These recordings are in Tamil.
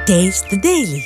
Taste the Daily.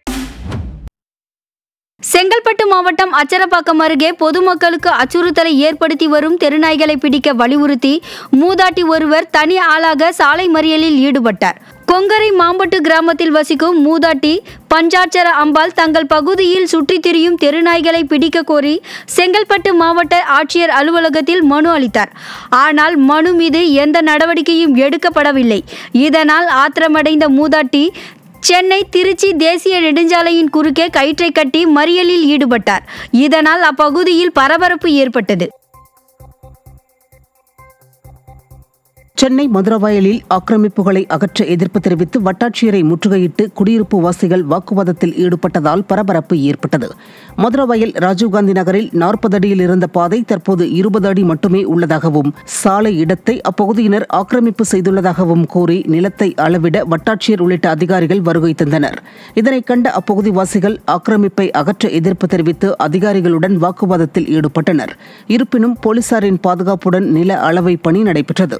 செங்கல்பட்டு மாவட்டம் அச்சரப்பாக்கம் அருகே பொதுமக்களுக்கு அச்சுறுத்தலை ஏற்படுத்தி வரும் தெருநாய்களை பிடிக்க வலியுறுத்தி மூதாட்டி ஒருவர் தனி ஆளாக சாலை மறியலில் ஈடுபட்டார். கொங்கரை மாம்பட்டு கிராமத்தில் வசிக்கும் மூதாட்டி பஞ்சாட்சர அம்பாள் தங்கள் பகுதியில் சுற்றித் திரியும் தெருநாய்களை பிடிக்க கோரி செங்கல்பட்டு மாவட்ட ஆட்சியர் அலுவலகத்தில் மனு அளித்தார். ஆனால் மனு மீது எந்த நடவடிக்கையும் எடுக்கப்படவில்லை. இதனால் ஆத்திரமடைந்த மூதாட்டி சென்னை திருச்சி தேசிய நெடுஞ்சாலையின் குறுக்கே கயிற்றை கட்டி மறியலில் ஈடுபட்டார். இதனால் அப்பகுதியில் பரபரப்பு ஏற்பட்டது. சென்னை மதுரவாயலில் ஆக்கிரமிப்புகளை அகற்ற எதிர்ப்பு தெரிவித்து வட்டாட்சியரை முற்றுகையிட்டு குடியிருப்பு வாசிகள் வாக்குவாதத்தில் ஈடுபட்டதால் பரபரப்பு ஏற்பட்டது. மதுரவாயல் ராஜீவ்காந்தி நகரில் 40 அடியில் இருந்த பாதை தற்போது 20 அடி மட்டுமே உள்ளதாகவும் சாலை இடத்தை அப்பகுதியினர் ஆக்கிரமிப்பு செய்துள்ளதாகவும் கூறி நிலத்தை அளவிட வட்டாட்சியர் உள்ளிட்ட அதிகாரிகள் வருகை தந்தனர். இதனை கண்ட அப்பகுதிவாசிகள் ஆக்கிரமிப்பை அகற்ற எதிர்ப்பு தெரிவித்து அதிகாரிகளுடன் வாக்குவாதத்தில் ஈடுபட்டனர். இருப்பினும் போலீசாரின் பாதுகாப்புடன் நில அளவை பணி நடைபெற்றது.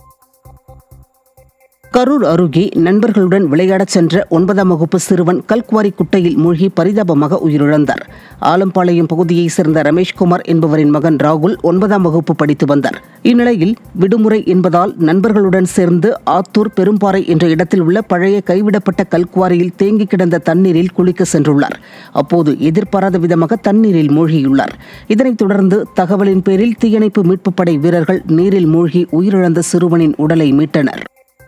கரூர் அருகே நண்பர்களுடன் விளையாடச் சென்ற 9ஆம் வகுப்பு சிறுவன் கல்குவாரி குட்டையில் மூழ்கி பரிதாபமாக உயிரிழந்தார். ஆலம்பாளையம் பகுதியைச் சேர்ந்த ரமேஷ்குமார் என்பவரின் மகன் ராகுல் 9ஆம் வகுப்பு படித்து வந்தார். இந்நிலையில் விடுமுறை என்பதால் நண்பர்களுடன் சேர்ந்து ஆத்தூர் பெரும்பாறை என்ற இடத்தில் உள்ள பழைய கைவிடப்பட்ட கல்குவாரியில் தேங்கி கிடந்த தண்ணீரில் குளிக்க சென்றுள்ளார். அப்போது எதிர்பாராத விதமாக தண்ணீரில் மூழ்கியுள்ளார். இதனைத் தொடர்ந்து தகவலின் பேரில் தீயணைப்பு மீட்புப் படை வீரர்கள் நீரில் மூழ்கி உயிரிழந்த சிறுவனின் உடலை மீட்டனர்.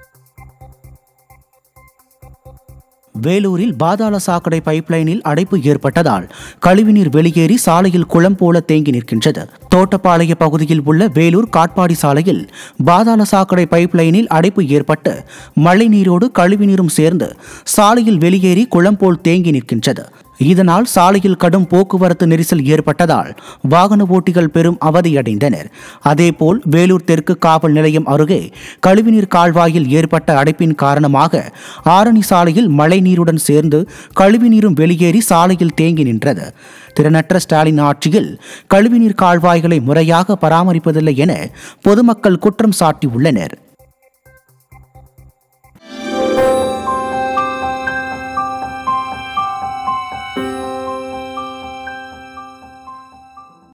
வேலூரில் பாதாள சாக்கடை பைப்லைனில் அடைப்பு ஏற்பட்டதால் கழிவுநீர் வெளியேறி சாலையில் குளம் போல தேங்கி நிற்கின்றது. தோட்டப்பாளைய பகுதியில் உள்ள வேலூர் காட்பாடி சாலையில் பாதாள சாக்கடை பைப்லைனில் அடைப்பு ஏற்பட்டு மழைநீரோடு கழிவுநீரும் சேர்ந்து சாலையில் வெளியேறி குளம் போல் தேங்கி நிற்கின்றது. இதனால் சாலையில் கடும் போக்குவரத்து நெரிசல் ஏற்பட்டதால் வாகன ஓட்டிகள் பெரும் அவதியடைந்தனர். அதேபோல் வேலூர் தெற்கு காவல் நிலையம் அருகே கழிவுநீர் கால்வாயில் ஏற்பட்ட அடைப்பின் காரணமாக ஆரணி சாலையில் மழை நீருடன் சேர்ந்து கழிவுநீரும் வெளியேறி சாலையில் தேங்கி நின்றது. திறனற்ற ஸ்டாலின் ஆட்சியில் கழிவுநீர் கால்வாய்களை முறையாக பராமரிப்பதில்லை என பொதுமக்கள் குற்றம் சாட்டியுள்ளனர்.